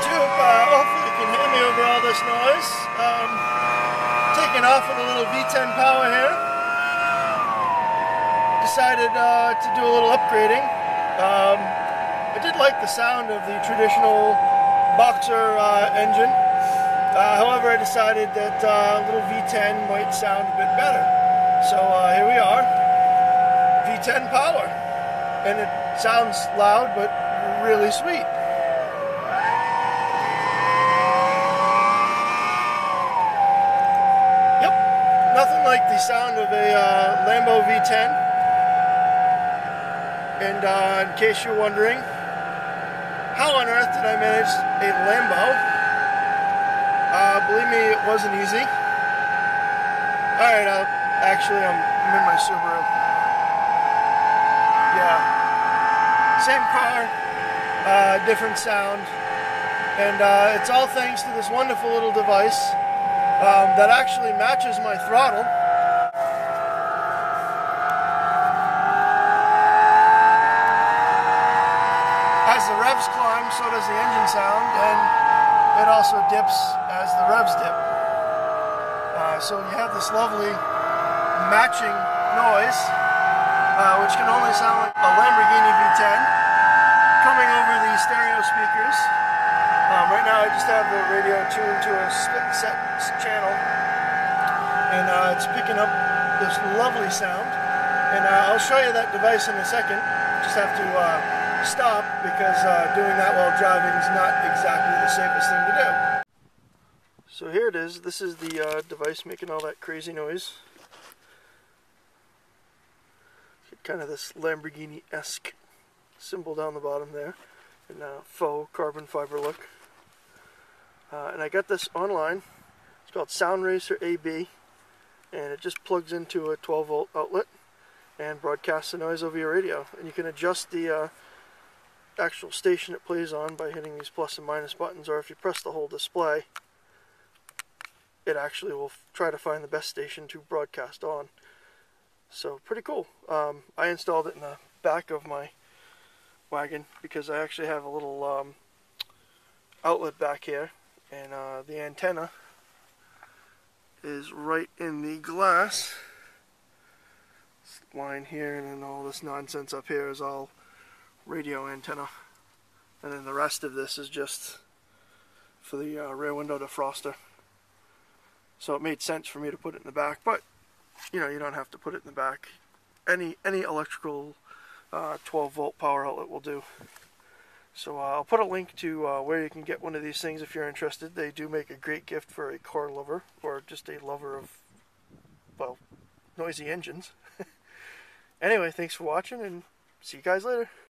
YouTube. Hopefully you can hear me over all this noise. Taking off with a little V10 power here. Decided to do a little upgrading. I did like the sound of the traditional boxer engine. However, I decided that a little V10 might sound a bit better. So here we are, V10 power. And it sounds loud, but really sweet. Yep, nothing like the sound of a Lambo V10. And in case you're wondering, how on earth did I manage a Lambo? Believe me, it wasn't easy. Alright, actually I'm in my Subaru. Yeah. Same car, different sound. And it's all thanks to this wonderful little device that actually matches my throttle. As the revs climb, so does the engine sound, and it also dips as the revs dip. So you have this lovely matching noise, which can only sound like a Lamborghini V10 coming over the stereo speakers. Right now I just have the radio tuned to a split set channel, and it's picking up this lovely sound. And I'll show you that device in a second. Just have to stop because doing that while driving is not exactly the safest thing to do. So here it is. This is the device making all that crazy noise. Kind of this Lamborghini-esque symbol down the bottom there, and faux carbon fiber look. And I got this online. It's called Sound Racer AB, and it just plugs into a 12-volt outlet and broadcasts the noise over your radio. And you can adjust the actual station it plays on by hitting these plus and minus buttons, or if you press the whole display, it actually will try to find the best station to broadcast on. So pretty cool. I installed it in the back of my wagon because I actually have a little outlet back here, and the antenna is right in the glass. This line here, and then all this nonsense up here is all radio antenna, and then the rest of this is just for the rear window defroster. So it made sense for me to put it in the back, but you know, you don't have to put it in the back. Any electrical 12-volt power outlet will do. So I'll put a link to where you can get one of these things if you're interested. They do make a great gift for a car lover, or just a lover of, well, noisy engines. Anyway, thanks for watching, and see you guys later.